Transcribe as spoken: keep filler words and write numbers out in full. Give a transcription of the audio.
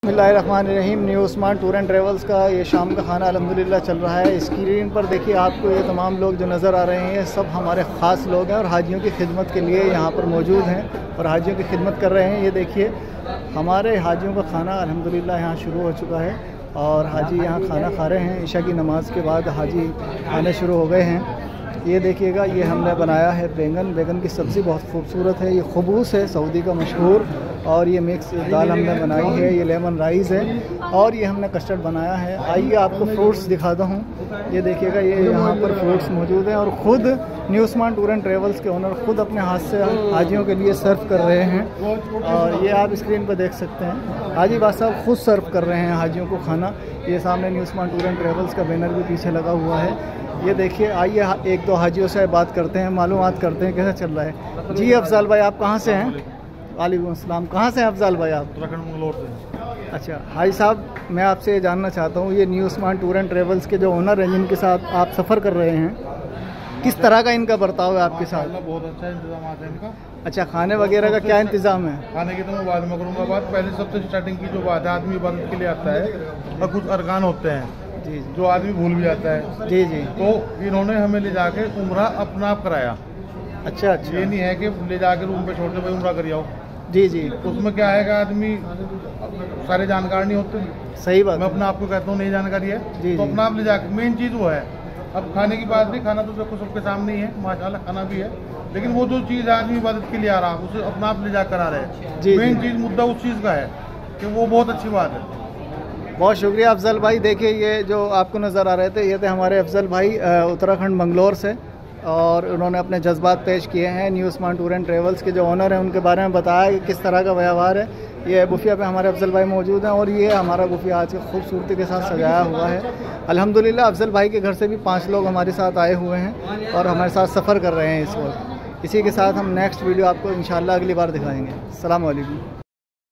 बिस्मिल्लाहिर्रहमानिर्रहीम। New smart tour and travels का ये शाम का खाना अल्हम्दुलिल्लाह चल रहा है। स्क्रीन पर देखिए आपको ये तमाम लोग जो नज़र आ रहे हैं सब हमारे ख़ास लोग हैं और हाजियों की खिदमत के लिए यहाँ पर मौजूद हैं और हाजियों की खिदमत कर रहे हैं। ये देखिए हमारे हाजियों का खाना अल्हम्दुलिल्लाह यहाँ शुरू हो चुका है और हाजी यहाँ खाना खा रहे हैं। इशा की नमाज़ के बाद हाजी खाने शुरू हो गए हैं। ये देखिएगा ये हमने बनाया है बैंगन बैंगन की सब्ज़ी बहुत खूबसूरत है। ये खबूस है सऊदी का मशहूर, और ये मिक्स दाल हमने बनाई है। ये लेमन राइस है और ये हमने कस्टर्ड बनाया है। आइए आपको फ्रूट्स दिखाता हूँ। ये देखिएगा ये यहाँ पर फ्रूट्स मौजूद हैं और ख़ुद new smart tour and travels के ओनर ख़ुद अपने हाथ से हाजियों के लिए सर्व कर रहे हैं और ये आप स्क्रीन पर देख सकते हैं। हाजी बाद साहब ख़ुद सर्व कर रहे हैं हाजियों को खाना। ये सामने new smart tour and travels का बैनर भी पीछे लगा हुआ है। ये देखिए आइए एक दो हाजियों से बात करते हैं, मालूमात करते हैं कैसा चल रहा है। जी अफजल भाई, आप कहाँ से हैं? वालेकुम अस्सलाम। कहाँ से हैं अफजल भाई आप? उत्तराखंड मंगलौर से। अच्छा हाजी साहब, मैं आपसे जानना चाहता हूँ ये new smart tour and travels के जो ओनर हैं जिनके साथ आप सफ़र कर रहे हैं, किस तरह का इनका बर्ताव है आपके साथ? बहुत अच्छा इंतजाम है इनका। अच्छा, खाने वगैरह का क्या इंतज़ाम है? खाने की तो मैं बाद में करूँगा बात। पहले सबसे स्टार्टिंग की जो बात है, आदमी इबादत के लिए आता है और कुछ अरकान होते हैं जी जो आदमी भूल भी जाता है। जी जी। तो इन्होंने हमें ले जाके उम्रा अपना आप कराया। अच्छा अच्छा। ये नहीं है कि ले जाके रूम पे छोड़ दे भाई उम्रा कर आओ। जी जी। उसमें क्या है कि आदमी सारे जानकार नहीं होते। सही बात। मैं अपना आपको कहता हूँ नहीं जानकारी है जी तो जी। अपना आप ले जाके, मेन चीज़ वो है। अब खाने की बात नहीं, खाना तो देखो सबके सामने ही है, माशाल्लाह खाना भी है, लेकिन वो जो चीज़ आदमी इबादत के लिए आ रहा उसे अपना आप ले जाकर आ रहे हैं। मेन चीज़ मुद्दा उस चीज़ का है कि वो बहुत अच्छी बात है। बहुत शुक्रिया अफजल भाई। देखिए ये जो आपको नज़र आ रहे थे ये थे हमारे अफजल भाई उत्तराखंड मंगलौर से, और उन्होंने अपने जज्बात पेश किए हैं। New smart tour and travels के जो ओनर हैं उनके बारे में बताया कि किस तरह का व्यवहार है। ये बुफिया पे हमारे अफजल भाई मौजूद हैं और ये हमारा बुफिया आज खूबसूरती के साथ सजाया हुआ है। अल्हम्दुलिल्लाह अफजल भाई के घर से भी पाँच लोग हमारे साथ आए हुए हैं और हमारे साथ सफ़र कर रहे हैं इस वक्त। इसी के साथ हम नेक्स्ट वीडियो आपको इंशाल्लाह अगली बार दिखाएँगे। अस्सलाम वालेकुम।